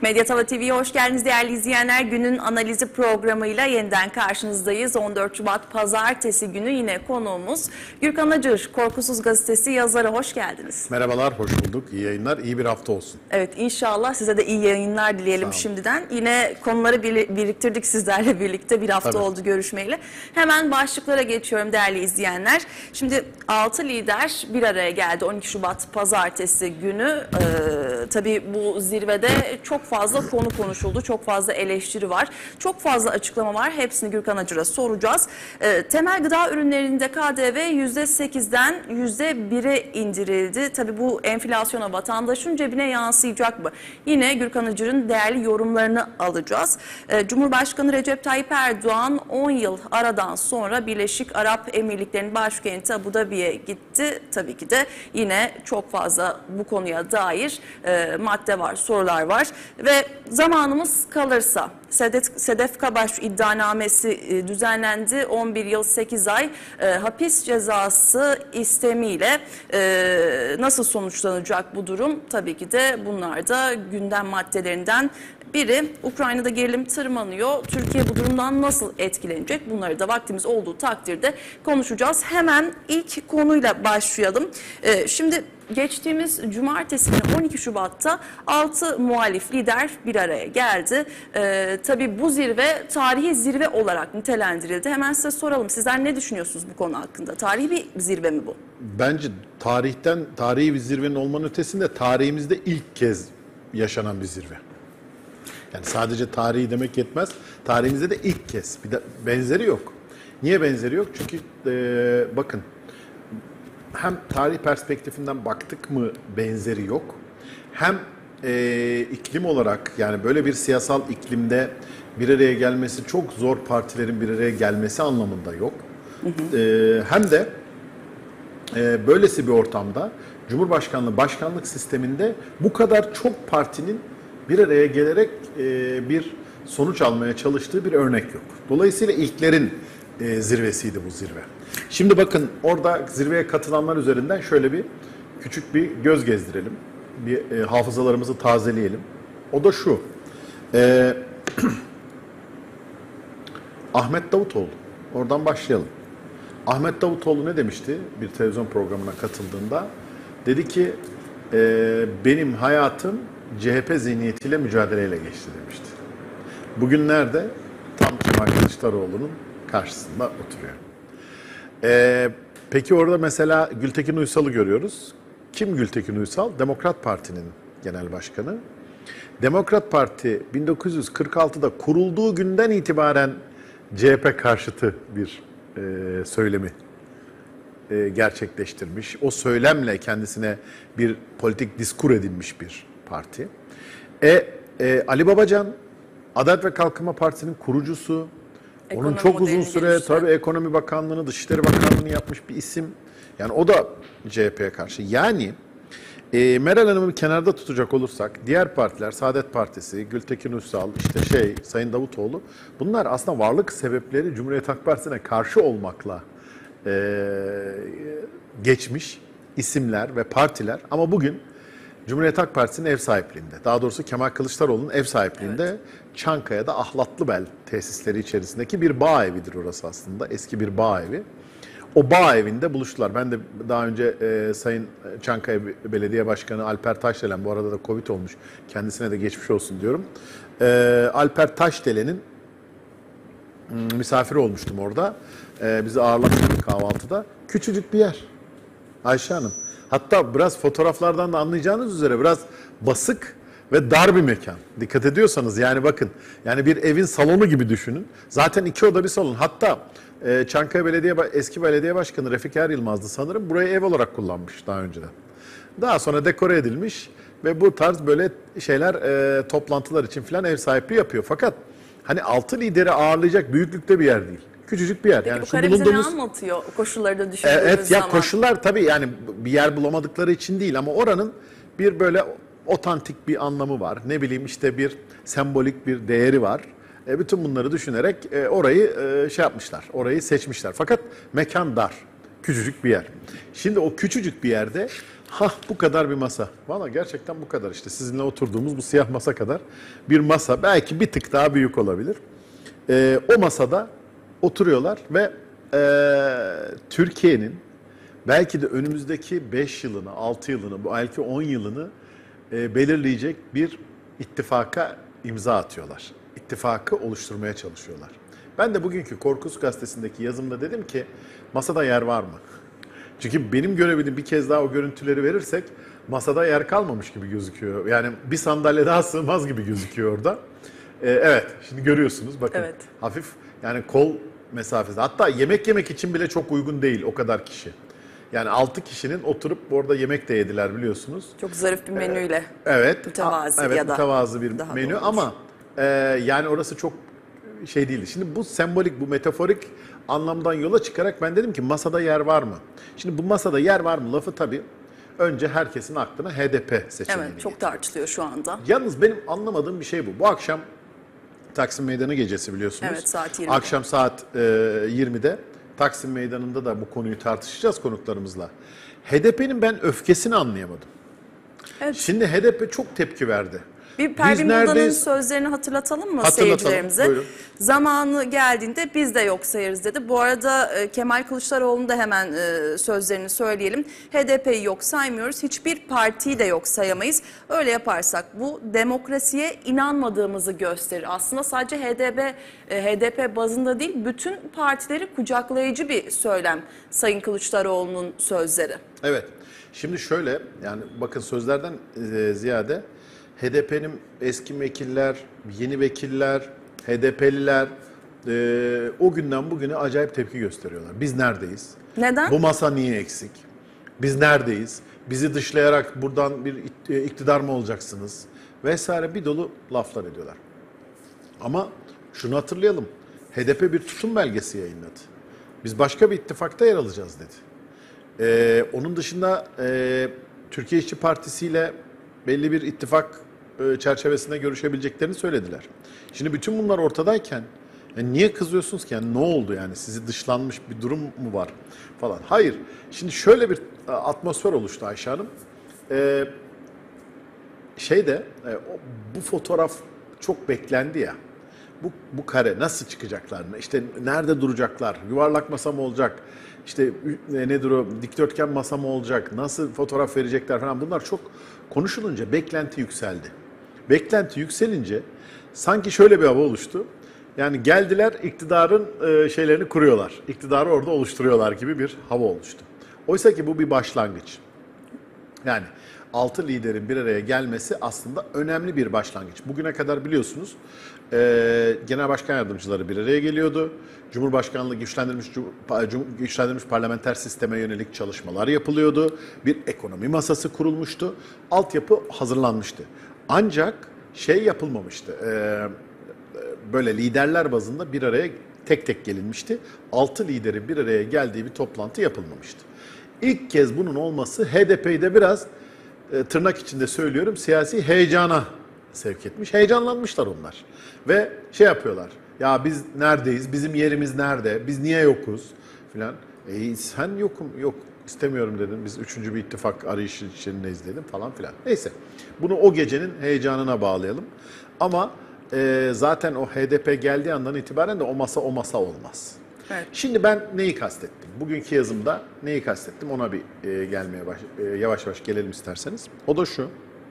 Medyatava TV'ye hoş geldiniz değerli izleyenler. Günün analizi programıyla yeniden karşınızdayız. 14 Şubat Pazartesi günü yine konuğumuz Gürkan Acır, Korkusuz Gazetesi yazarı. Hoş geldiniz. Merhabalar, hoş bulduk. İyi yayınlar, iyi bir hafta olsun. Evet, inşallah size de iyi yayınlar dileyelim şimdiden. Yine konuları biriktirdik sizlerle birlikte. Bir hafta oldu görüşmeyle. Hemen başlıklara geçiyorum değerli izleyenler. Şimdi 6 lider bir araya geldi 12 Şubat Pazartesi günü. Tabii bu zirvede çok fazla konu konuşuldu. Çok fazla eleştiri var. Çok fazla açıklama var. Hepsini Gürkan Acır'a soracağız. Temel gıda ürünlerinde KDV %8'den %1'e indirildi. Tabii bu enflasyona, vatandaşın cebine yansıyacak mı? Yine Gürkan Acır'ın değerli yorumlarını alacağız. Cumhurbaşkanı Recep Tayyip Erdoğan 10 yıl aradan sonra Birleşik Arap Emirlikleri'nin başkenti Abu Dhabi'ye gitti. Tabii ki de yine çok fazla bu konuya dair madde var, sorular var. Ve zamanımız kalırsa Sedef Kabaş iddianamesi düzenlendi. 11 yıl 8 ay hapis cezası istemiyle nasıl sonuçlanacak bu durum? Tabii ki de bunlar da gündem maddelerinden biri. Ukrayna'da gerilim tırmanıyor. Türkiye bu durumdan nasıl etkilenecek? Bunları da vaktimiz olduğu takdirde konuşacağız. Hemen ilk konuyla başlayalım. Şimdi geçtiğimiz cumartesi günü 12 Şubat'ta 6 muhalif lider bir araya geldi. Tabii bu zirve tarihi zirve olarak nitelendirildi. Hemen size soralım. Sizler ne düşünüyorsunuz bu konu hakkında? Tarihi bir zirve mi bu? Bence tarihi bir zirvenin olmanın ötesinde tarihimizde ilk kez yaşanan bir zirve. Yani sadece tarihi demek yetmez. Tarihimizde de ilk kez. Bir de benzeri yok. Niye benzeri yok? Çünkü bakın hem tarih perspektifinden baktık mı benzeri yok. Hem iklim olarak yani böyle bir siyasal iklimde bir araya gelmesi çok zor partilerin bir araya gelmesi anlamında yok. Hem de böylesi bir ortamda Cumhurbaşkanlığı başkanlık sisteminde bu kadar çok partinin bir araya gelerek bir sonuç almaya çalıştığı bir örnek yok. Dolayısıyla ilklerin zirvesiydi bu zirve. Şimdi bakın orada zirveye katılanlar üzerinden şöyle bir küçük bir göz gezdirelim. Bir hafızalarımızı tazeleyelim. O da şu. Ahmet Davutoğlu. Oradan başlayalım. Ahmet Davutoğlu ne demişti bir televizyon programına katıldığında? Dedi ki benim hayatım CHP zihniyetiyle mücadeleyle geçti demişti. Bugünlerde tam Kemal Kılıçdaroğlu'nun karşısında oturuyor. Peki orada mesela Gültekin Uysal'ı görüyoruz. Kim Gültekin Uysal? Demokrat Parti'nin genel başkanı. Demokrat Parti 1946'da kurulduğu günden itibaren CHP karşıtı bir söylemi gerçekleştirmiş. O söylemle kendisine bir politik diskur edinmiş bir parti. Ali Babacan, Adalet ve Kalkınma Partisi'nin kurucusu. Onun çok uzun süre tabii Ekonomi Bakanlığı'nı, Dışişleri Bakanlığı'nı yapmış bir isim. Yani o da CHP'ye karşı. Yani Meral Hanım'ı bir kenarda tutacak olursak diğer partiler, Saadet Partisi, Gültekin Uysal, Sayın Davutoğlu bunlar aslında varlık sebepleri Cumhuriyet Halk Partisi'ne karşı olmakla geçmiş isimler ve partiler. Ama bugün Cumhuriyet Halk Partisi'nin ev sahipliğinde, daha doğrusu Kemal Kılıçdaroğlu'nun ev sahipliğinde Çankaya'da Ahlatlıbel tesisleri içerisindeki bir bağ evidir orası aslında. Eski bir bağ evi. O bağ evinde buluştular. Ben de daha önce Sayın Çankaya Belediye Başkanı Alper Taşdelen, bu arada da Covid olmuş, kendisine de geçmiş olsun diyorum. Alper Taşdelen'in misafiri olmuştum orada. Bizi ağırlamıştı kahvaltıda. Küçücük bir yer Ayşe Hanım. Hatta biraz fotoğraflardan da anlayacağınız üzere biraz basık ve dar bir mekan. Dikkat ediyorsanız yani bakın. Yani bir evin salonu gibi düşünün. Zaten 2 oda bir salon. Hatta Çankaya eski belediye başkanı Refik Er Yılmaz'dı sanırım. Burayı ev olarak kullanmış daha önceden. Daha sonra dekore edilmiş ve bu tarz böyle şeyler toplantılar için falan ev sahipliği yapıyor. Fakat hani 6 lideri ağırlayacak büyüklükte bir yer değil. Küçücük bir yer. Peki, yani bu kare bize ne anlatıyor koşulları da düşündüğümüz evet, zaman? ya koşullar tabii yani bir yer bulamadıkları için değil ama oranın bir böyle otantik bir anlamı var. Ne bileyim işte bir sembolik bir değeri var. Bütün bunları düşünerek orayı yapmışlar. Orayı seçmişler. Fakat mekan dar. Küçücük bir yer. Şimdi o küçücük bir yerde bu kadar bir masa. Valla gerçekten bu kadar işte. Sizinle oturduğumuz bu siyah masa kadar bir masa. Belki bir tık daha büyük olabilir. O masada oturuyorlar ve Türkiye'nin belki de önümüzdeki 5 yılını, 6 yılını, belki 10 yılını belirleyecek bir ittifaka imza atıyorlar. İttifakı oluşturmaya çalışıyorlar. Ben de bugünkü Korkus Gazetesi'ndeki yazımda dedim ki masada yer var mı? Çünkü benim görebildiğim bir kez daha o görüntüleri verirsek masada yer kalmamış gibi gözüküyor. Yani bir sandalye daha sığmaz gibi gözüküyor orada. Evet, şimdi görüyorsunuz bakın Evet. hafif yani kol mesafesi. Hatta yemek yemek için bile çok uygun değil o kadar kişi. Yani 6 kişinin oturup orada yemek de yediler biliyorsunuz. Çok zarif bir menüyle. Evet. Mütevazı evet, ya da mütevazı bir daha menü doğrusu. ama yani orası çok şey değildi. Şimdi bu sembolik, bu metaforik anlamdan yola çıkarak ben dedim ki masada yer var mı? Şimdi bu masada yer var mı lafı tabii önce herkesin aklına HDP seçeneğini Evet, çok getiriyor. tartışılıyor şu anda. Yalnız benim anlamadığım bir şey bu. Bu akşam Taksim Meydanı gecesi biliyorsunuz. Evet, saat 20'de. Akşam saat 20'de Taksim Meydanı'nda da bu konuyu tartışacağız konuklarımızla. HDP'nin ben öfkesini anlayamadım. Evet. Şimdi HDP çok tepki verdi. Bir Biz Pervin Buldan'ın neredeyiz? sözlerini hatırlatalım mı Hatırlatalım, seyircilerimize? buyurun. Zamanı geldiğinde biz de yok sayarız dedi. Bu arada Kemal Kılıçdaroğlu'nun da hemen sözlerini söyleyelim. HDP'yi yok saymıyoruz. Hiçbir partiyi de yok sayamayız. Öyle yaparsak bu demokrasiye inanmadığımızı gösterir. Aslında sadece HDP bazında değil bütün partileri kucaklayıcı bir söylem Sayın Kılıçdaroğlu'nun sözleri. Evet. Şimdi şöyle yani bakın sözlerden ziyade HDP'nin eski vekiller, yeni vekiller, HDP'liler o günden bugüne acayip tepki gösteriyorlar. Biz neredeyiz? Neden? Bu masa niye eksik? Biz neredeyiz? Bizi dışlayarak buradan bir iktidar mı olacaksınız? Vesaire bir dolu laflar ediyorlar. Ama şunu hatırlayalım. HDP bir tutum belgesi yayınladı. Biz başka bir ittifakta yer alacağız dedi. Onun dışında Türkiye İşçi Partisi ile belli bir ittifak çerçevesinde görüşebileceklerini söylediler. Şimdi bütün bunlar ortadayken niye kızıyorsunuz ki? Yani ne oldu yani? Sizi dışlanmış bir durum mu var falan? Hayır. Şimdi şöyle bir atmosfer oluştu Ayşe Hanım. Bu fotoğraf çok beklendi ya. Bu kare nasıl çıkacaklar? İşte nerede duracaklar? Yuvarlak masa mı olacak? İşte nedir o? Dikdörtgen masa mı olacak? Nasıl fotoğraf verecekler falan. Bunlar çok konuşulunca beklenti yükseldi. Beklenti yükselince sanki şöyle bir hava oluştu. Yani geldiler iktidarın şeylerini kuruyorlar. İktidarı orada oluşturuyorlar gibi bir hava oluştu. Oysa ki bu bir başlangıç. Yani 6 liderin bir araya gelmesi aslında önemli bir başlangıç. Bugüne kadar biliyorsunuz genel başkan yardımcıları bir araya geliyordu. Cumhurbaşkanlığı güçlendirilmiş parlamenter sisteme yönelik çalışmalar yapılıyordu. Bir ekonomi masası kurulmuştu. Altyapı hazırlanmıştı. Ancak şey yapılmamıştı. Böyle liderler bazında bir araya tek tek gelinmişti. 6 liderin bir araya geldiği bir toplantı yapılmamıştı. İlk kez bunun olması HDP'yi de biraz tırnak içinde söylüyorum siyasi heyecana sevk etmiş. Heyecanlanmışlar onlar. Ve şey yapıyorlar. Ya biz neredeyiz? Bizim yerimiz nerede? Biz niye yokuz? Filan. Sen yok istemiyorum dedim. Biz 3. bir ittifak arayışı içindeyiz dedim falan filan. Neyse. Bunu o gecenin heyecanına bağlayalım. Ama zaten o HDP geldiği andan itibaren de o masa olmaz. Evet. Şimdi ben neyi kastettim? Bugünkü yazımda neyi kastettim? Ona bir yavaş yavaş gelelim isterseniz. O da şu.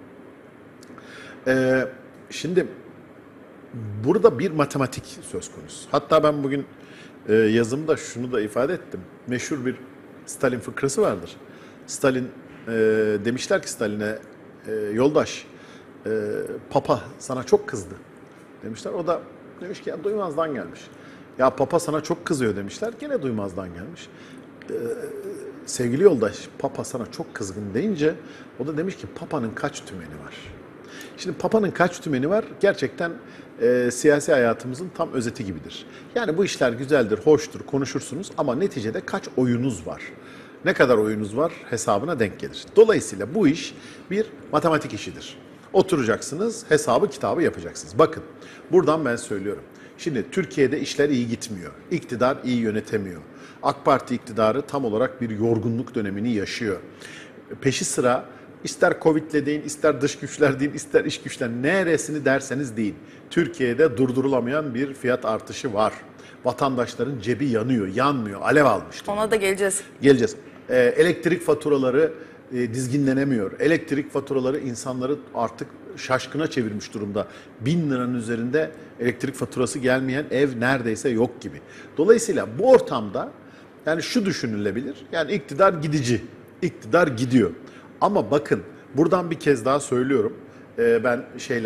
Şimdi burada bir matematik söz konusu. Hatta ben bugün yazımda şunu da ifade ettim. Meşhur bir Stalin fıkrası vardır. Stalin demişler ki Stalin'e yoldaş Papa sana çok kızdı demişler. O da demiş ki ya duymazdan gelmiş. Ya Papa sana çok kızıyor demişler. Gene duymazdan gelmiş. Sevgili yoldaş Papa sana çok kızgın deyince o da demiş ki Papa'nın kaç tümeni var? Şimdi Papa'nın kaç tümeni var? Gerçekten siyasi hayatımızın tam özeti gibidir. Yani bu işler güzeldir, hoştur, konuşursunuz ama neticede kaç oyunuz var? Ne kadar oyunuz var hesabına denk gelir. Dolayısıyla bu iş bir matematik işidir. Oturacaksınız, hesabı kitabı yapacaksınız. Bakın buradan ben söylüyorum. Şimdi Türkiye'de işler iyi gitmiyor. İktidar iyi yönetemiyor. AK Parti iktidarı tam olarak bir yorgunluk dönemini yaşıyor. Peşi sıra ister Covid'le deyin, ister dış güçler deyin, ister iç güçler, neresini derseniz deyin. Türkiye'de durdurulamayan bir fiyat artışı var. Vatandaşların cebi yanıyor, yanmıyor, alev almıştı. Ona da geleceğiz. Geleceğiz. Elektrik faturaları dizginlenemiyor. Elektrik faturaları insanları artık şaşkına çevirmiş durumda. 1000 liranın üzerinde elektrik faturası gelmeyen ev neredeyse yok gibi. Dolayısıyla bu ortamda yani şu düşünülebilir. Yani iktidar gidici. İktidar gidiyor. Ama bakın buradan bir kez daha söylüyorum. Ben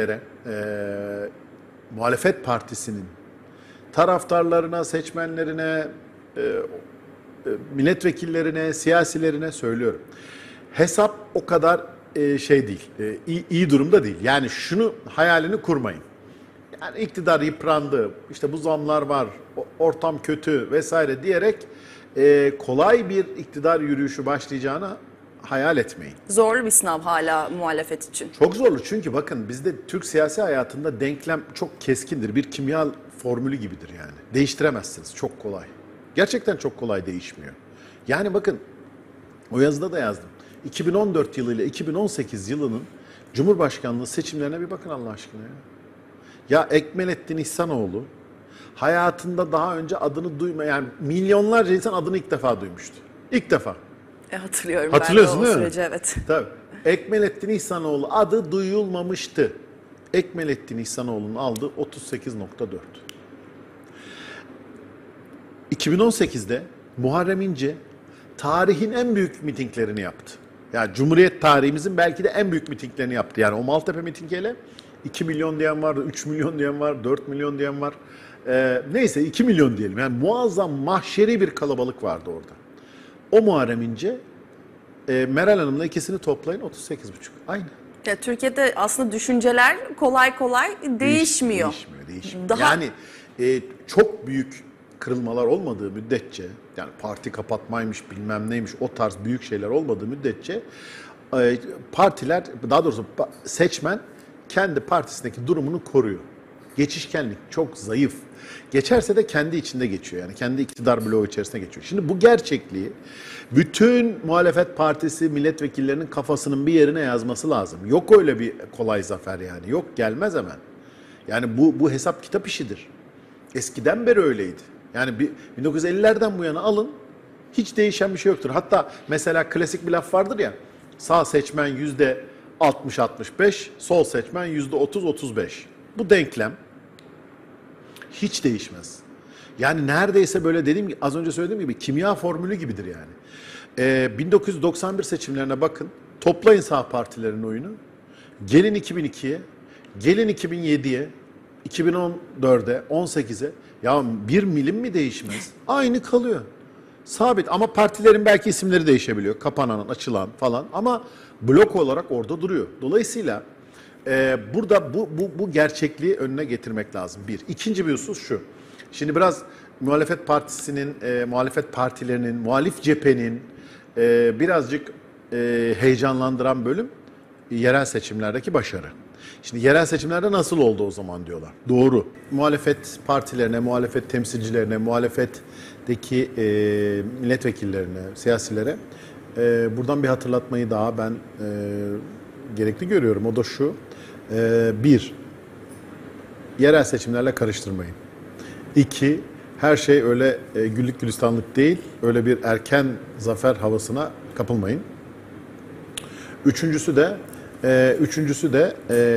muhalefet partisinin taraftarlarına, seçmenlerine, milletvekillerine, siyasilerine söylüyorum. Hesap o kadar değil, iyi durumda değil. Yani şunu hayalini kurmayın. Yani iktidar yıprandı, işte bu zamlar var, ortam kötü vesaire diyerek kolay bir iktidar yürüyüşü başlayacağını hayal etmeyin. Zorlu bir sınav hala muhalefet için. Çok zorlu çünkü bakın bizde Türk siyasi hayatında denklem çok keskindir. Bir kimya formülü gibidir yani. Değiştiremezsiniz, çok kolay. Gerçekten çok kolay değişmiyor. Yani bakın o yazıda da yazdım. 2014 yılı ile 2018 yılının Cumhurbaşkanlığı seçimlerine bir bakın Allah aşkına ya. Ya Ekmelettin İhsanoğlu hayatında daha önce adını duymayan milyonlarca insan adını ilk defa duymuştu. İlk defa. Hatırlıyorum Hatırlıyorsun ben de o değil mi? süreci, evet. Tabii. Ekmelettin İhsanoğlu adı duyulmamıştı. Ekmelettin İhsanoğlu'nun aldığı 38.4. 2018'de Muharrem İnce tarihin en büyük mitinglerini yaptı. Yani Cumhuriyet tarihimizin belki de en büyük mitinglerini yaptı. Yani o Maltepe mitingiyle 2 milyon diyen var, 3 milyon diyen var, 4 milyon diyen var. Neyse 2 milyon diyelim. Yani muazzam mahşeri bir kalabalık vardı orada. O Muharrem İnce, Meral Hanım'la ikisini toplayın 38,5. Aynı. Ya Türkiye'de aslında düşünceler kolay kolay değişmiyor. Değişmiyor. Daha... Yani çok büyük kırılmalar olmadığı müddetçe, yani parti kapatmaymış bilmem neymiş o tarz büyük şeyler olmadığı müddetçe partiler, daha doğrusu seçmen kendi partisindeki durumunu koruyor. Geçişkenlik çok zayıf. Geçerse de kendi içinde geçiyor. Yani kendi iktidar bloğu içerisinde geçiyor. Şimdi bu gerçekliği bütün muhalefet partisi milletvekillerinin kafasının bir yerine yazması lazım. Yok öyle bir kolay zafer yani. Yok, gelmez hemen. Yani bu hesap kitap işidir. Eskiden beri öyleydi. Yani 1950'lerden bu yana alın, hiç değişen bir şey yoktur. Hatta mesela klasik bir laf vardır ya, sağ seçmen %60-65, sol seçmen %30-35. Bu denklem hiç değişmez. Yani neredeyse böyle dediğim gibi, az önce söylediğim gibi kimya formülü gibidir yani. 1991 seçimlerine bakın, toplayın sağ partilerin oyunu, gelin 2002'ye, gelin 2007'ye, 2014'e, 18'e, ya bir milim mi değişmez? Aynı kalıyor. Sabit, ama partilerin belki isimleri değişebiliyor. Kapanan, açılan falan, ama blok olarak orada duruyor. Dolayısıyla burada bu gerçekliği önüne getirmek lazım. Bir. İkinci bir husus şu. Şimdi biraz muhalefet partisinin, muhalefet partilerinin, muhalif cephenin birazcık heyecanlandıran bölüm yerel seçimlerdeki başarı. Şimdi yerel seçimlerde nasıl oldu o zaman diyorlar. Doğru. Muhalefet partilerine, muhalefet temsilcilerine, muhalefetteki milletvekillerine, siyasilere buradan bir hatırlatmayı daha ben gerekli görüyorum. O da şu. Bir, yerel seçimlerle karıştırmayın. İki, her şey öyle güllük gülistanlık değil. Öyle bir erken zafer havasına kapılmayın. Üçüncüsü de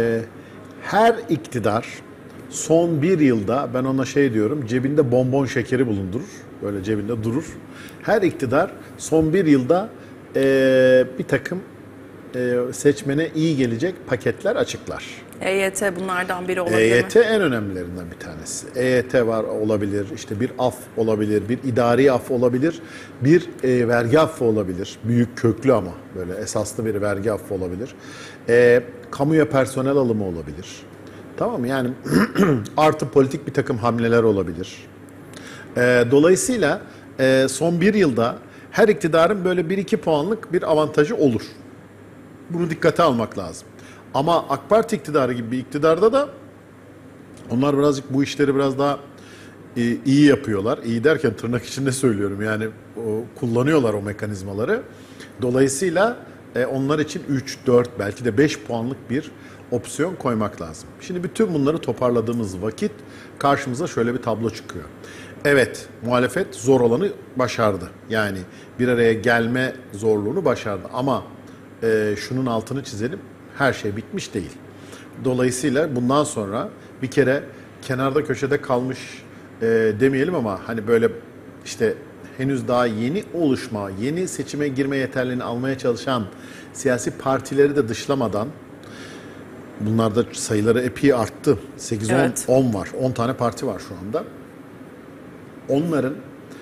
her iktidar son bir yılda, ben ona diyorum, cebinde bonbon şekeri bulundurur. Böyle cebinde durur. Her iktidar son bir yılda bir takım seçmene iyi gelecek paketler açıklar. EYT bunlardan biri olabilir EYT mi? en önemlilerinden bir tanesi. EYT olabilir, işte bir af olabilir, bir idari af olabilir, bir vergi affı olabilir. Büyük, köklü ama böyle esaslı bir vergi affı olabilir. Kamuya personel alımı olabilir. Tamam mı? Yani artı politik bir takım hamleler olabilir. Dolayısıyla son bir yılda her iktidarın böyle 1-2 puanlık bir avantajı olur. Bunu dikkate almak lazım. Ama AK Parti iktidarı gibi bir iktidarda da Onlar birazcık bu işleri biraz daha iyi yapıyorlar. İyi derken tırnak içinde söylüyorum. Yani kullanıyorlar o mekanizmaları. Dolayısıyla onlar için 3, 4 belki de 5 puanlık bir opsiyon koymak lazım. Şimdi bütün bunları toparladığımız vakit karşımıza şöyle bir tablo çıkıyor. Evet, muhalefet zor olanı başardı. Yani bir araya gelme zorluğunu başardı. Ama şunun altını çizelim, her şey bitmiş değil. Dolayısıyla bundan sonra bir kere kenarda köşede kalmış demeyelim ama hani böyle işte henüz daha yeni oluşma, yeni seçime girme yeterliliğini almaya çalışan siyasi partileri de dışlamadan, bunlarda sayıları epey arttı. 8, 10, Evet. 10 var. 10 tane parti var şu anda. Onların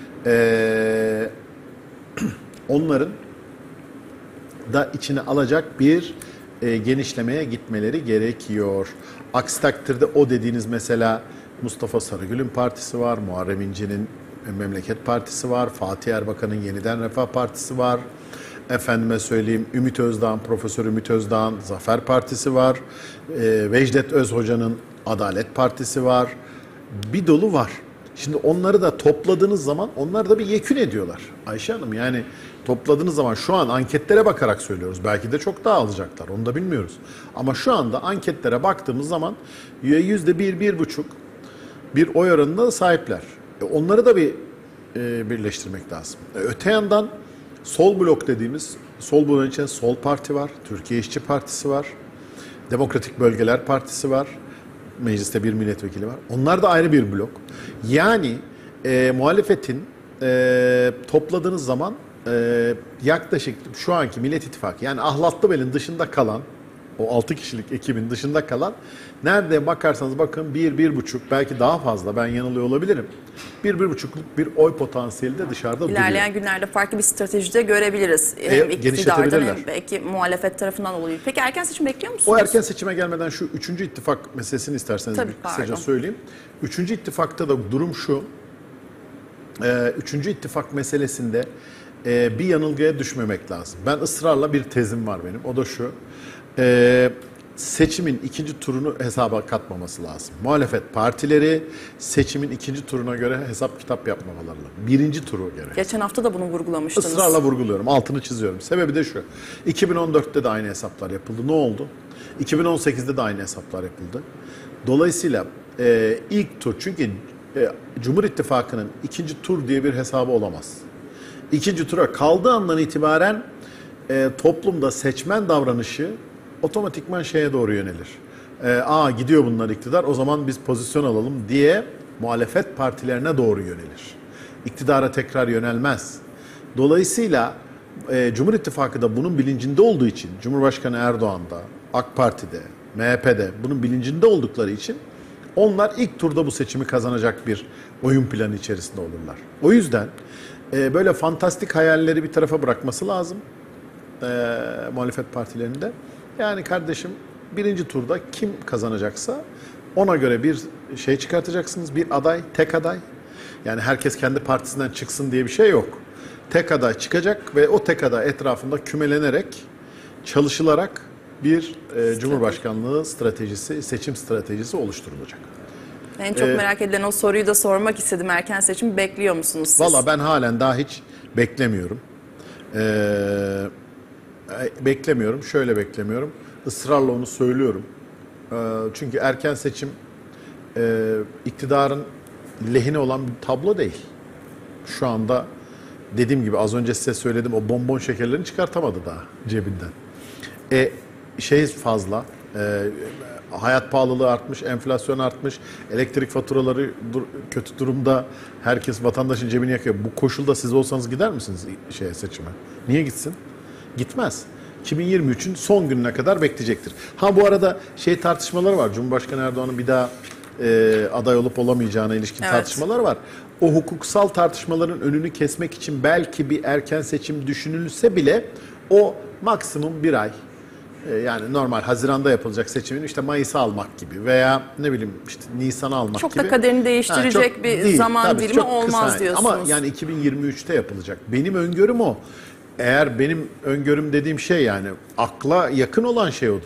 onların da içine alacak bir genişlemeye gitmeleri gerekiyor. Aksi takdirde o dediğiniz mesela Mustafa Sarıgül'ün partisi var, Muharrem İnce'nin Memleket Partisi var, Fatih Erbakan'ın Yeniden Refah Partisi var. Efendime söyleyeyim Ümit Özdağ'ın, Profesör Ümit Özdağ'ın Zafer Partisi var. Vecdet Özhoca'nın Adalet Partisi var. Bir dolu var. Şimdi onları da topladığınız zaman onlar da bir yekün ediyorlar. Ayşe Hanım yani topladığınız zaman şu an anketlere bakarak söylüyoruz. Belki de çok daha alacaklar onu da bilmiyoruz. Ama şu anda anketlere baktığımız zaman %1, 1,5 bir oy oranında da sahipler. Onları da bir birleştirmek lazım. Öte yandan sol blok dediğimiz, sol bloğun içinde Sol Parti var, Türkiye İşçi Partisi var, Demokratik Bölgeler Partisi var, mecliste bir milletvekili var. Onlar da ayrı bir blok. Yani muhalefetin topladığınız zaman yaklaşık şu anki Millet İttifakı yani Ahlatlıbel'in dışında kalan o 6 kişilik ekibin dışında kalan nerede bakarsanız bakın 1, 1,5 belki daha fazla ben yanılıyor olabilirim. 1, 1,5'luk bir oy potansiyeli de dışarıda duruyor. İlerleyen günlerde farklı bir stratejide görebiliriz. Hem iktidardan genişletebilirler. hem belki muhalefet tarafından oluyor. Peki erken seçim bekliyor musunuz? O erken seçime gelmeden şu 3. ittifak meselesini isterseniz Tabii, bir kısaca pardon. söyleyeyim. 3. ittifakta da durum şu. 3. ittifak meselesinde bir yanılgıya düşmemek lazım. Ben ısrarla bir tezim var benim. O da şu. Seçimin ikinci turunu hesaba katmaması lazım. Muhalefet partileri seçimin ikinci turuna göre hesap kitap yapmamaları lazım. Birinci turu göre. Geçen hafta da bunu vurgulamıştınız. Israrla vurguluyorum, altını çiziyorum. Sebebi de şu. 2014'te de aynı hesaplar yapıldı. Ne oldu? 2018'de de aynı hesaplar yapıldı. Dolayısıyla ilk tur, çünkü Cumhur İttifakı'nın ikinci tur diye bir hesabı olamaz. İkinci tura kaldığı andan itibaren toplumda seçmen davranışı otomatikman şeye doğru yönelir. Gidiyor bunlar iktidar, o zaman biz pozisyon alalım diye muhalefet partilerine doğru yönelir. İktidara tekrar yönelmez. Dolayısıyla Cumhur İttifakı da bunun bilincinde olduğu için, Cumhurbaşkanı Erdoğan da, AK Parti'de, MHP'de bunun bilincinde oldukları için onlar ilk turda bu seçimi kazanacak bir oyun planı içerisinde olurlar. O yüzden böyle fantastik hayalleri bir tarafa bırakması lazım muhalefet partilerinde. Yani kardeşim birinci turda kim kazanacaksa ona göre bir şey çıkartacaksınız. Bir aday, tek aday. Yani herkes kendi partisinden çıksın diye bir şey yok. Tek aday çıkacak ve o tek aday etrafında kümelenerek, çalışılarak bir Cumhurbaşkanlığı stratejisi, seçim stratejisi oluşturulacak. En çok merak edilen o soruyu da sormak istedim. Erken seçim bekliyor musunuz siz? Valla ben halen daha hiç beklemiyorum. Beklemiyorum. Şöyle beklemiyorum. Israrla onu söylüyorum. Çünkü erken seçim iktidarın lehine olan bir tablo değil. Şu anda dediğim gibi az önce size söyledim, o bonbon şekerlerini çıkartamadı daha cebinden. Fazla. Hayat pahalılığı artmış, enflasyon artmış, elektrik faturaları kötü durumda, herkes vatandaşın cebini yakıyor. Bu koşulda siz olsanız gider misiniz seçime? Niye gitsin? Gitmez. 2023'ün son gününe kadar bekleyecektir. Bu arada tartışmaları var. Cumhurbaşkanı Erdoğan'ın bir daha aday olup olamayacağına ilişkin tartışmalar var. O hukuksal tartışmaların önünü kesmek için belki bir erken seçim düşünülse bile o maksimum bir ay. Yani normal Haziran'da yapılacak seçimin işte Mayıs'a almak gibi veya ne bileyim işte Nisan'a almak çok gibi. Çok da kaderini değiştirecek bir değil, zaman dilimi çok olmaz kısa. diyorsunuz. Ama yani 2023'te yapılacak. Benim öngörüm o. Eğer benim öngörüm dediğim şey yani akla yakın olan şey odur.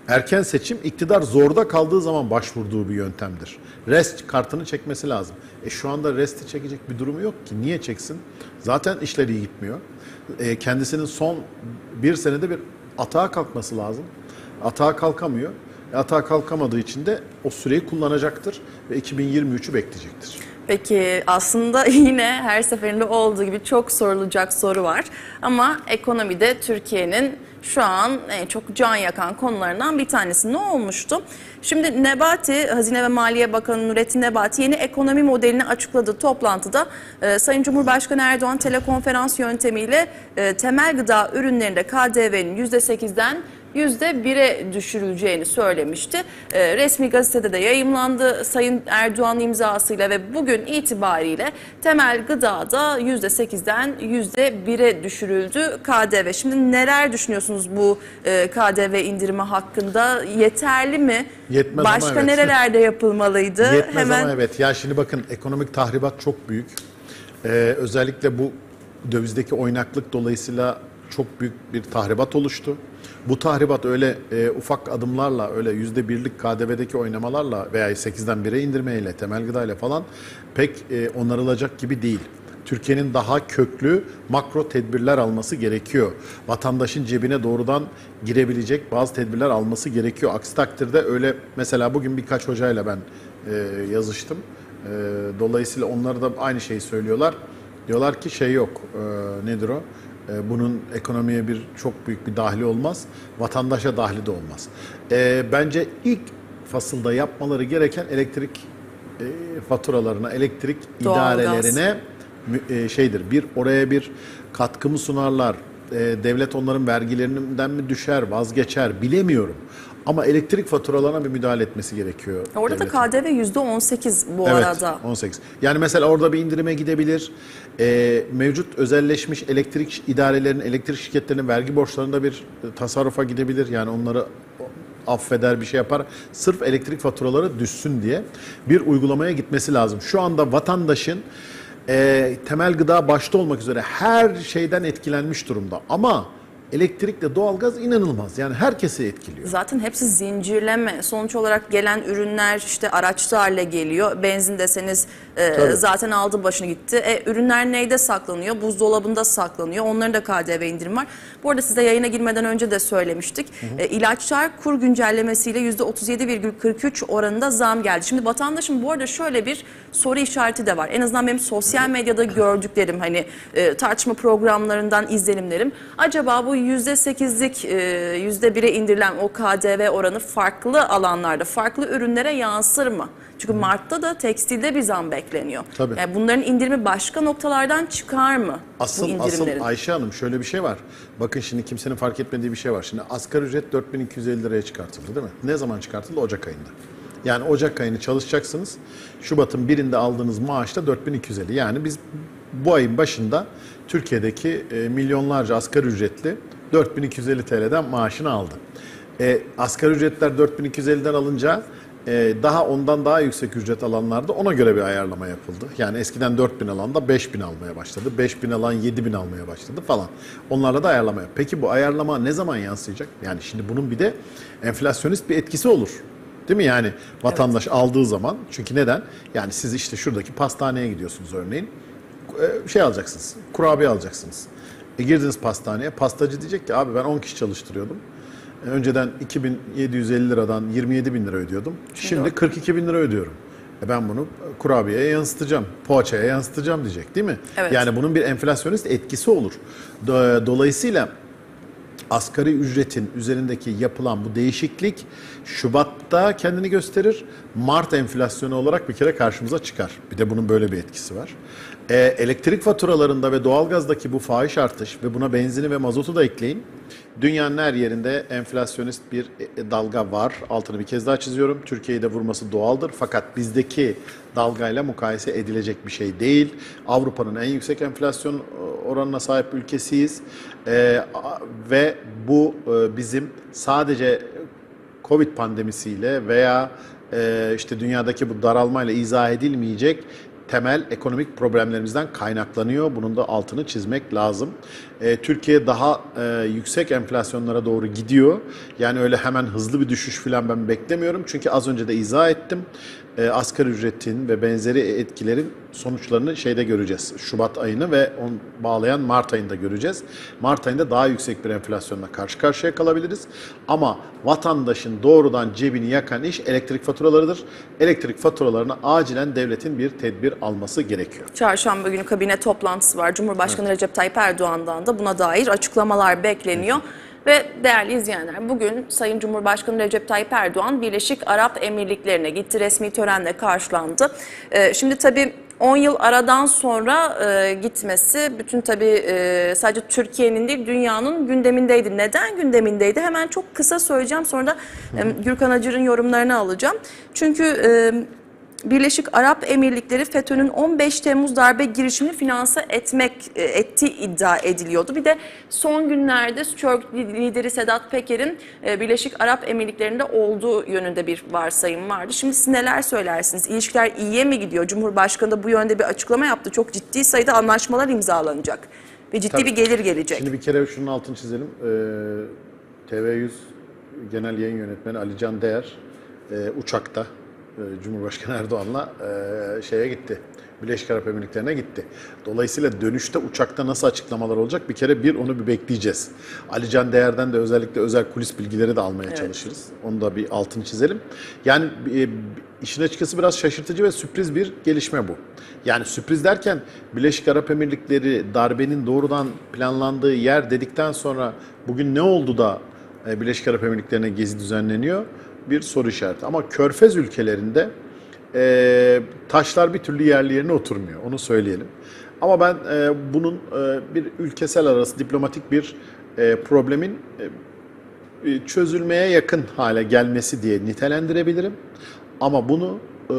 Erken seçim iktidar zorda kaldığı zaman başvurduğu bir yöntemdir. Rest kartını çekmesi lazım. Şu anda resti çekecek bir durumu yok ki. Niye çeksin? Zaten işler iyi gitmiyor. Kendisinin son bir senede bir atağa kalkması lazım. Atağa kalkamıyor. Atağa kalkamadığı için de o süreyi kullanacaktır ve 2023'ü bekleyecektir. Peki aslında yine her seferinde olduğu gibi çok sorulacak soru var. Ama ekonomide Türkiye'nin şu an en çok can yakan konularından bir tanesi. Ne olmuştu? Şimdi Nebati, Hazine ve Maliye Bakanı Nurettin Nebati yeni ekonomi modelini açıkladığı toplantıda Sayın Cumhurbaşkanı Erdoğan telekonferans yöntemiyle temel gıda ürünlerinde KDV'nin %8'den %1'e düşürüleceğini söylemişti. Resmi gazetede de yayımlandı Sayın Erdoğan imzasıyla ve bugün itibariyle temel gıdada %8'den %1'e düşürüldü KDV. Şimdi neler düşünüyorsunuz bu KDV indirimi hakkında? Yeterli mi? Yetmez Başka ama evet. Nerelerde yapılmalıydı? Yetmez ama evet. Ya şimdi bakın ekonomik tahribat çok büyük. Özellikle bu dövizdeki oynaklık dolayısıyla çok büyük bir tahribat oluştu. Bu tahribat öyle ufak adımlarla, öyle %1'lik KDV'deki oynamalarla veya 8'den 1'e indirmeyle, temel gıdayla falan pek onarılacak gibi değil. Türkiye'nin daha köklü makro tedbirler alması gerekiyor. Vatandaşın cebine doğrudan girebilecek bazı tedbirler alması gerekiyor. Aksi takdirde öyle, mesela bugün birkaç hocayla ben yazıştım. Dolayısıyla onlar da aynı şeyi söylüyorlar. Diyorlar ki şey yok, nedir o? Bunun ekonomiye çok büyük bir dahli olmaz. Vatandaşa dahli de olmaz. Bence ilk fasılda yapmaları gereken elektrik faturalarına, elektrik idarelerine oraya bir katkı mı sunarlar? Devlet onların vergilerinden mi düşer, vazgeçer bilemiyorum. Ama elektrik faturalarına bir müdahale etmesi gerekiyor. Orada devletin. da KDV %18 bu Evet, arada. 18. Yani mesela orada bir indirime gidebilir. Mevcut özelleşmiş elektrik idarelerinin, elektrik şirketlerinin vergi borçlarında bir tasarrufa gidebilir. Yani onları affeder, bir şey yapar. Sırf elektrik faturaları düşsün diye bir uygulamaya gitmesi lazım. Şu anda vatandaşın temel gıda başta olmak üzere her şeyden etkilenmiş durumda. Ama elektrikle doğalgaz inanılmaz. Yani herkesi etkiliyor. Zaten hepsi zincirleme. Sonuç olarak gelen ürünler işte araçlarla geliyor. Benzin deseniz zaten aldı başını gitti. Ürünler neyde saklanıyor? Buzdolabında saklanıyor. Onların da KDV indirimi var. Bu arada size yayına girmeden önce de söylemiştik. İlaçlar kur güncellemesiyle %37,43 oranında zam geldi. Şimdi vatandaşın bu arada şöyle bir soru işareti de var. En azından benim sosyal medyada gördüklerim, hani tartışma programlarından izlenimlerim. Acaba bu %8'lik %1'e indirilen o KDV oranı farklı alanlarda, farklı ürünlere yansır mı? Çünkü Mart'ta da tekstilde bir zam bekleniyor. Tabii. Yani bunların indirimi başka noktalardan çıkar mı? Asıl Ayşe Hanım şöyle bir şey var. Bakın şimdi kimsenin fark etmediği bir şey var. Şimdi asgari ücret 4.250 liraya çıkartıldı değil mi? Ne zaman çıkartıldı? Ocak ayında. Yani Ocak ayını çalışacaksınız. Şubat'ın birinde aldığınız maaş da 4.250. Yani biz bu ayın başında Türkiye'deki milyonlarca asgari ücretli 4.250 TL'den maaşını aldı. Asgari ücretler 4.250'den alınca daha ondan daha yüksek ücret alanlarda ona göre bir ayarlama yapıldı. Yani eskiden 4.000 alan da 5.000 almaya başladı. 5.000 alan 7.000 almaya başladı falan. Onlarla da ayarlama yap. Peki bu ayarlama ne zaman yansıyacak? Yani şimdi bunun bir de enflasyonist bir etkisi olur. Değil mi? Yani vatandaş aldığı zaman. Çünkü neden? Yani siz işte şuradaki pastaneye gidiyorsunuz örneğin. Şey alacaksınız. Kurabiye alacaksınız. Girdiniz pastaneye. Pastacı diyecek ki abi ben 10 kişi çalıştırıyordum. Önceden 2.750 liradan 27.000 lira ödüyordum. Şimdi 42.000 lira ödüyorum. Ben bunu kurabiyeye yansıtacağım, poğaçaya yansıtacağım diyecek değil mi? Evet. Yani bunun bir enflasyonist etkisi olur. Dolayısıyla asgari ücretin üzerindeki yapılan bu değişiklik Şubat'ta kendini gösterir. Mart enflasyonu olarak bir kere karşımıza çıkar. Bir de bunun böyle bir etkisi var. Elektrik faturalarında ve doğalgazdaki bu fahiş artış ve buna benzini ve mazotu da ekleyin. Dünyanın her yerinde enflasyonist bir dalga var. Altını bir kez daha çiziyorum. Türkiye'yi de vurması doğaldır. Fakat bizdeki dalgayla mukayese edilecek bir şey değil. Avrupa'nın en yüksek enflasyon oranına sahip ülkesiyiz. Ve bu bizim sadece Covid pandemisiyle veya işte dünyadaki bu daralmayla izah edilmeyecek temel ekonomik problemlerimizden kaynaklanıyor. Bunun da altını çizmek lazım. Türkiye daha yüksek enflasyonlara doğru gidiyor. Yani öyle hemen hızlı bir düşüş falan ben beklemiyorum. Çünkü az önce de izah ettim. Asgari ücretin ve benzeri etkilerin sonuçlarını şeyde göreceğiz. Şubat ayını ve onu bağlayan Mart ayında göreceğiz. Mart ayında daha yüksek bir enflasyonla karşı karşıya kalabiliriz. Ama vatandaşın doğrudan cebini yakan iş elektrik faturalarıdır. Elektrik faturalarına acilen devletin bir tedbir alması gerekiyor. Çarşamba günü kabine toplantısı var. Cumhurbaşkanı Recep Tayyip Erdoğan'dan da buna dair açıklamalar bekleniyor. Ve değerli izleyenler, bugün Sayın Cumhurbaşkanı Recep Tayyip Erdoğan Birleşik Arap Emirlikleri'ne gitti. Resmi törenle karşılandı. Şimdi tabii 10 yıl aradan sonra gitmesi bütün tabii sadece Türkiye'nin değil dünyanın gündemindeydi. Neden gündemindeydi? Hemen çok kısa söyleyeceğim, sonra da Gürkan Acır'ın yorumlarını alacağım. Çünkü Birleşik Arap Emirlikleri FETÖ'nün 15 Temmuz darbe girişimini finanse ettiği iddia ediliyordu. Bir de son günlerde Türk lideri Sedat Peker'in Birleşik Arap Emirlikleri'nde olduğu yönünde bir varsayım vardı. Şimdi siz neler söylersiniz? İlişkiler iyiye mi gidiyor? Cumhurbaşkanı da bu yönde bir açıklama yaptı. Çok ciddi sayıda anlaşmalar imzalanacak ve ciddi bir gelir gelecek. Şimdi bir kere şunun altını çizelim. TV100 Genel Yayın Yönetmeni Ali Can Değer uçakta Cumhurbaşkanı Erdoğan'la şeye gitti. Birleşik Arap Emirlikleri'ne gitti. Dolayısıyla dönüşte uçakta nasıl açıklamalar olacak? Bir kere onu bir bekleyeceğiz. Ali Can Değer'den de özellikle özel kulis bilgileri de almaya çalışırız. Onu da bir altını çizelim. Yani işin açıkçası biraz şaşırtıcı ve sürpriz bir gelişme bu. Yani sürpriz derken Birleşik Arap Emirlikleri darbenin doğrudan planlandığı yer dedikten sonra bugün ne oldu da Birleşik Arap Emirlikleri'ne gezi düzenleniyor? Bir soru işareti. Ama Körfez ülkelerinde taşlar bir türlü yerli yerine oturmuyor. Onu söyleyelim. Ama ben bunun bir ülkesel arası diplomatik bir problemin çözülmeye yakın hale gelmesi diye nitelendirebilirim. Ama bunu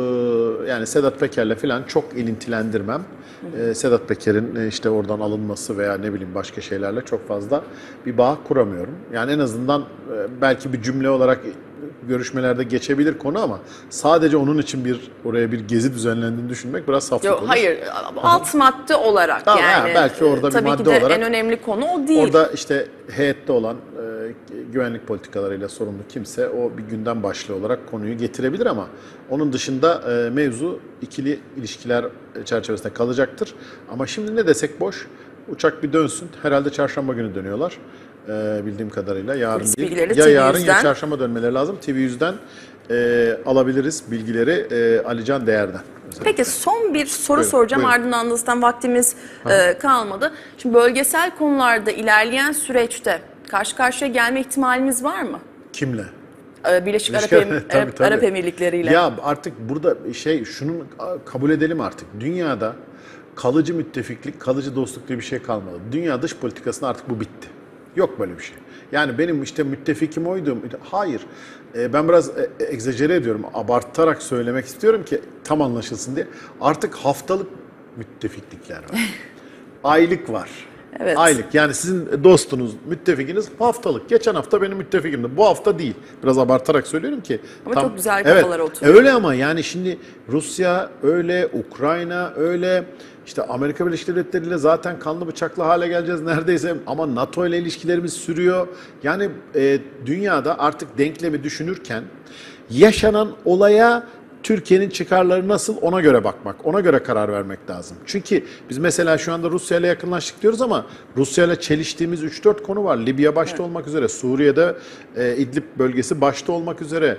yani Sedat Peker'le falan çok ilintilendirmem. Sedat Peker'in işte oradan alınması veya ne bileyim başka şeylerle çok fazla bir bağ kuramıyorum. Yani en azından belki bir cümle olarak görüşmelerde geçebilir konu ama sadece onun için oraya bir gezi düzenlendiğini düşünmek biraz saflık olur. Hayır, alt madde olarak tamam, yani. Belki orada bir madde olarak. Tabii ki de en önemli konu o değil. Orada işte heyette olan güvenlik politikalarıyla sorumlu kimse o bir gündem başlığı olarak konuyu getirebilir ama onun dışında mevzu ikili ilişkiler çerçevesinde kalacaktır. Ama şimdi ne desek boş. Uçak bir dönsün. Herhalde çarşamba günü dönüyorlar. Bildiğim kadarıyla yarın değil. Ya yarın ya çarşamba dönmeleri lazım. TV100'den alabiliriz bilgileri Ali Can Değer'den. Peki son bir soru soracağım. Buyurun. Ardından da zaten vaktimiz kalmadı. Şimdi bölgesel konularda ilerleyen süreçte karşı karşıya gelme ihtimalimiz var mı? Kimle? Birleşik Arap Emirlikleri ile. Ya artık burada şunu kabul edelim artık. Dünyada kalıcı müttefiklik, kalıcı dostluk diye bir şey kalmadı. Dünya dış politikasında artık bu bitti. Yok böyle bir şey. Yani benim işte müttefikim oydu. Hayır. Ben biraz egzajere ediyorum. Abartarak söylemek istiyorum ki tam anlaşılsın diye. Artık haftalık müttefiklikler var. Aylık var. Evet. Aylık. Yani sizin dostunuz, müttefikiniz haftalık. Geçen hafta benim müttefikimdi. Bu hafta değil. Biraz abartarak söylüyorum ki. Ama çok güzel kafalara oturuyor. Öyle ama yani şimdi Rusya öyle, Ukrayna öyle. İşte Amerika Birleşik Devletleri ile zaten kanlı bıçaklı hale geleceğiz neredeyse ama NATO ile ilişkilerimiz sürüyor. Yani dünyada artık denklemi düşünürken yaşanan olaya Türkiye'nin çıkarları nasıl ona göre bakmak, ona göre karar vermek lazım. Çünkü biz mesela şu anda Rusya ile yakınlaştık diyoruz ama Rusya ile çeliştiğimiz 3-4 konu var. Libya başta olmak üzere, Suriye'de İdlib bölgesi başta olmak üzere,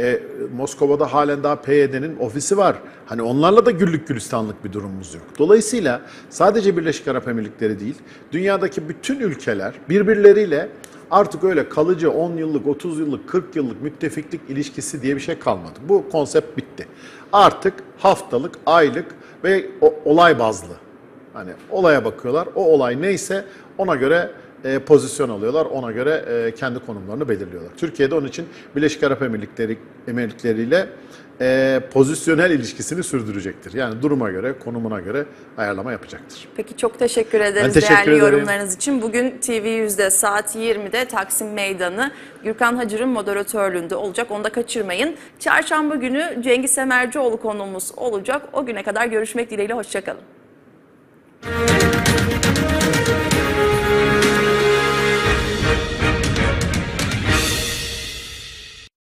Moskova'da halen daha PYD'nin ofisi var. Hani onlarla da güllük gülistanlık bir durumumuz yok. Dolayısıyla sadece Birleşik Arap Emirlikleri değil, dünyadaki bütün ülkeler birbirleriyle artık öyle kalıcı 10 yıllık, 30 yıllık, 40 yıllık müttefiklik ilişkisi diye bir şey kalmadı. Bu konsept bitti. Artık haftalık, aylık ve olay bazlı. Hani olaya bakıyorlar. O olay neyse ona göre pozisyon alıyorlar. Ona göre kendi konumlarını belirliyorlar. Türkiye'de onun için Birleşik Arap Emirlikleri ile pozisyonel ilişkisini sürdürecektir. Yani duruma göre, konumuna göre ayarlama yapacaktır. Peki çok teşekkür ederiz teşekkür değerli ederim. yorumlarınız için. Bugün TV100'de saat 20'de Taksim Meydanı Gürkan Hacır'ın moderatörlüğünde olacak. Onu da kaçırmayın. Çarşamba günü Cengiz Semercioğlu konuğumuz olacak. O güne kadar görüşmek dileğiyle. Hoşça kalın.